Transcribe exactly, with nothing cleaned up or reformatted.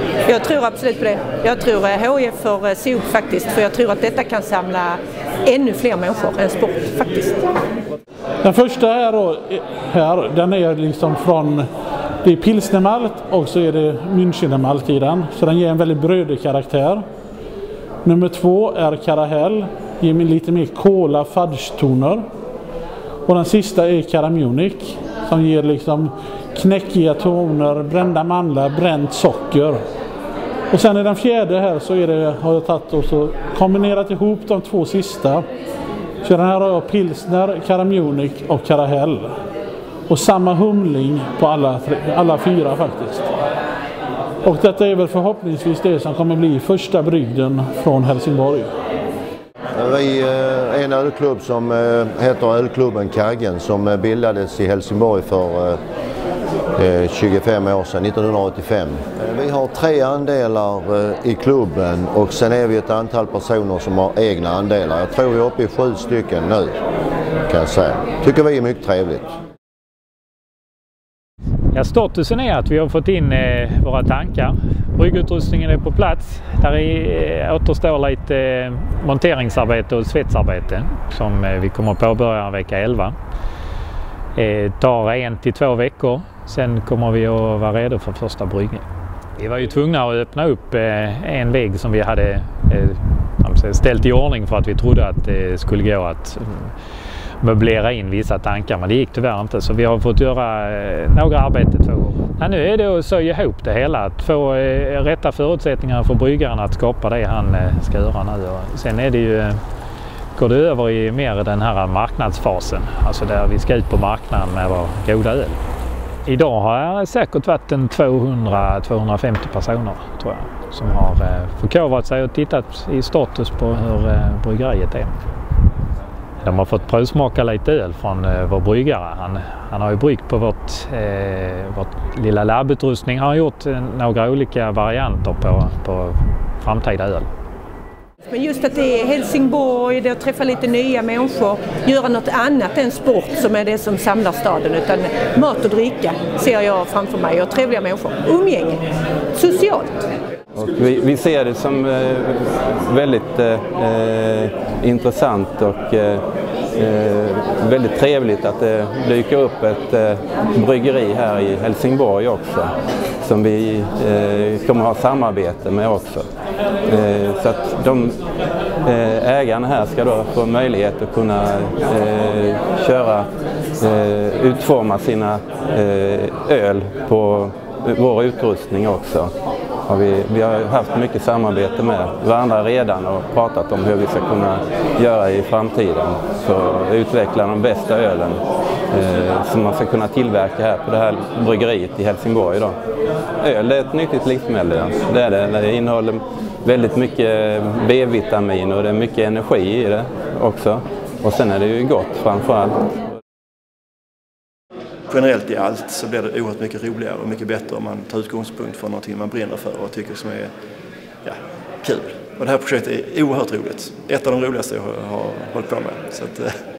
Jag tror absolut på det. Jag tror H I F får se upp faktiskt, för jag tror att detta kan samla ännu fler människor än sport faktiskt. Den första här, då, här den är liksom från, det är pilsnermalt och så är det Münchenermalt i den. Så den ger en väldigt brödig karaktär. Nummer två är Karahell, ger lite mer kola fudge-toner. Och den sista är Karamunich som ger liksom knäckiga toner, brända mandlar, bränt socker. Och sen i den fjärde här så är det, har jag tagit och så kombinerat ihop de två sista. Så den här har jag pilsner, Karamunich och Karahell. Och samma humling på alla, alla fyra faktiskt. Och detta är väl förhoppningsvis det som kommer bli första brygden från Helsingborg. Vi är en ölklubb som heter Ölklubben Kaggen som bildades i Helsingborg för tjugofem år sedan, nittonhundraåttiofem. Vi har tre andelar i klubben och sen är vi ett antal personer som har egna andelar. Jag tror vi är uppe i sju stycken nu, kan jag säga. Tycker vi är mycket trevligt. Ja, statusen är att vi har fått in eh, våra tankar. Bryggutrustningen är på plats. Där är, eh, återstår lite eh, monteringsarbete och svetsarbete som eh, vi kommer att påbörja vecka elva. Det eh, tar en till två veckor. Sen kommer vi att vara redo för första bryggen. Vi var ju tvungna att öppna upp eh, en vägg som vi hade eh, ställt i ordning för att vi trodde att det skulle gå att eh, möblera in vissa tankar, men det gick tyvärr inte, så vi har fått göra eh, några arbete två gånger. Ja, nu är det att sörja ihop det hela, att få eh, rätta förutsättningar för bryggaren att skapa det han eh, ska göra nu. Och sen är det ju, eh, går det över i mer den här marknadsfasen, alltså där vi ska ut på marknaden med vår goda öl. Idag har jag säkert varit en tvåhundra till tvåhundrafemtio personer, tror jag, som har eh, förkovrat sig och tittat i status på hur eh, bryggeriet är. De har fått provsmaka lite öl från eh, vår bryggare. Han, han har ju bryggt på vårt, eh, vårt lilla labbutrustning. Han har gjort eh, några olika varianter på, på framtida öl. Men just att det är Helsingborg, det att träffa lite nya människor, göra något annat än sport som är det som samlar staden, utan mat och dricka ser jag framför mig, och trevliga människor, umgänge, socialt. Och vi, vi ser det som eh, väldigt eh, intressant och eh, väldigt trevligt att det dyker upp ett eh, bryggeri här i Helsingborg också, som vi eh, kommer att ha samarbete med också. Eh, så att de eh, ägarna här ska då få möjlighet att kunna eh, köra, eh, utforma sina eh, öl på vår utrustning också. Och vi, vi har haft mycket samarbete med varandra redan och pratat om hur vi ska kunna göra i framtiden för att utveckla de bästa ölen eh, som man ska kunna tillverka här på det här bryggeriet i Helsingborg idag. Öl är ett nyttigt livsmedel. Det är det. Det innehåller väldigt mycket B-vitamin och det är mycket energi i det också. Och sen är det ju gott framförallt. Generellt i allt så blir det oerhört mycket roligare och mycket bättre om man tar utgångspunkt för någonting man brinner för och tycker som är ja, kul. Och det här projektet är oerhört roligt. Ett av de roligaste jag har hållit på med. Så att,